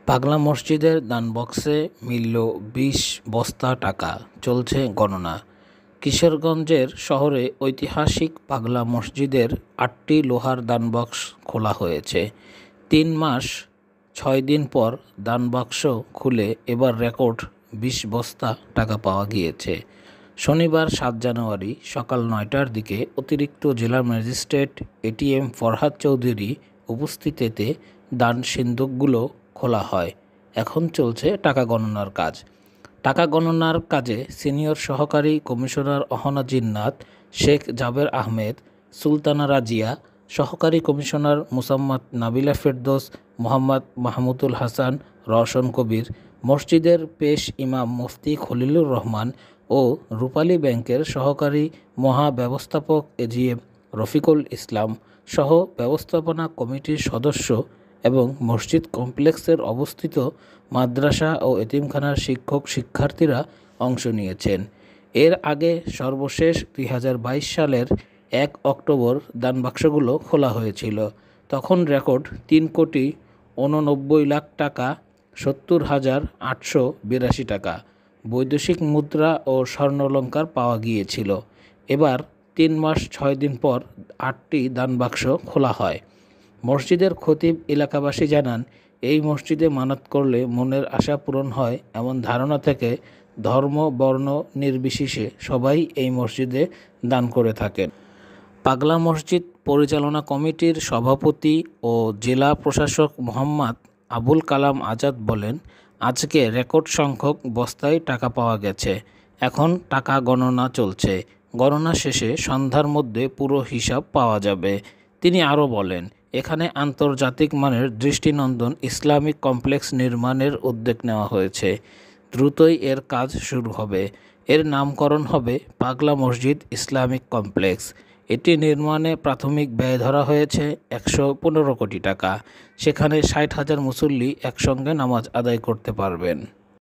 পাগলা মসজিদের দানবক্সে মিলল ২০ বস্তা টাকা, চলছে গণনা। কিশোরগঞ্জের শহরে ঐতিহাসিক পাগলা মসজিদের ৮টি লোহার দানবক্স খোলা হয়েছে। ৩ মাস ৬ দিন পর দানবাক্স খুলে এবার রেকর্ড ২০ বস্তা টাকা পাওয়া গিয়েছে। শনিবার ৭ জানুয়ারি সকাল ৯টার দিকে অতিরিক্ত জেলা ম্যাজিস্ট্রেট এটিএম ফরহাদ চৌধুরী উপস্থিতিতে দান সিন্দুকগুলো খোলা হয়। এখন চলছে টাকা গণনার কাজ। টাকা গণনার কাজে সিনিয়র সহকারী কমিশনার অহনা জিন্নাত, শেখ জাবের আহমেদ, সুলতানা রাজিয়া, সহকারী কমিশনার মুসাম্মাদ নাবিলা ফেরদৌস, মোহাম্মদ মাহমুদুল হাসান, রওশন কবির, মসজিদের পেশ ইমাম মুফতি খলিলুর রহমান ও রূপালী ব্যাংকের সহকারী মহাব্যবস্থাপক এজিএম রফিকুল ইসলাম সহ ব্যবস্থাপনা কমিটির সদস্য এবং মসজিদ কমপ্লেক্সের অবস্থিত মাদ্রাসা ও এতিমখানার শিক্ষক শিক্ষার্থীরা অংশ নিয়েছেন। এর আগে সর্বশেষ ২০২২ সালের ১ অক্টোবর দানবাক্সগুলো খোলা হয়েছিল। তখন রেকর্ড ৩,৮৯,০০,০০০ টাকা, ৭০,৮৮২ টাকা বৈদেশিক মুদ্রা ও স্বর্ণালংকার পাওয়া গিয়েছিল। এবার ৩ মাস ৬ দিন পর ৮টি দানবাক্স খোলা হয়। মসজিদের খতিব এলাকাবাসী জানান, এই মসজিদে মানত করলে মনের আশা পূরণ হয় এমন ধারণা থেকে ধর্ম বর্ণ নির্বিশেষে সবাই এই মসজিদে দান করে থাকেন। পাগলা মসজিদ পরিচালনা কমিটির সভাপতি ও জেলা প্রশাসক মোহাম্মদ আবুল কালাম আজাদ বলেন, আজকে রেকর্ড সংখ্যক বস্তায় টাকা পাওয়া গেছে। এখন টাকা গণনা চলছে। গণনা শেষে সন্ধ্যার মধ্যে পুরো হিসাব পাওয়া যাবে। তিনি আরও বলেন, এখানে আন্তর্জাতিক মানের দৃষ্টিনন্দন ইসলামিক কমপ্লেক্স নির্মাণের উদ্যোগ নেওয়া হয়েছে। দ্রুতই এর কাজ শুরু হবে। এর নামকরণ হবে পাগলা মসজিদ ইসলামিক কমপ্লেক্স। এটি নির্মাণে প্রাথমিক ব্যয় ধরা হয়েছে ১১৫ কোটি টাকা। সেখানে ৬০,০০০ মুসল্লি একসঙ্গে নামাজ আদায় করতে পারবেন।